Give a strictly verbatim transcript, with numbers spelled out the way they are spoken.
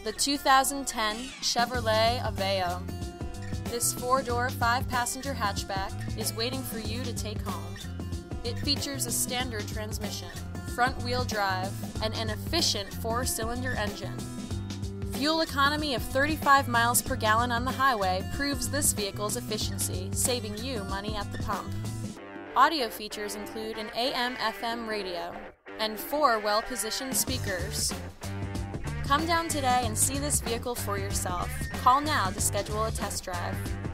the two thousand ten Chevrolet Aveo. This four-door, five-passenger hatchback is waiting for you to take home. It features a standard transmission, front-wheel drive, and an efficient four-cylinder engine. Fuel economy of thirty-five miles per gallon on the highway proves this vehicle's efficiency, saving you money at the pump. Audio features include an A M F M radio and four well-positioned speakers. Come down today and see this vehicle for yourself. Call now to schedule a test drive.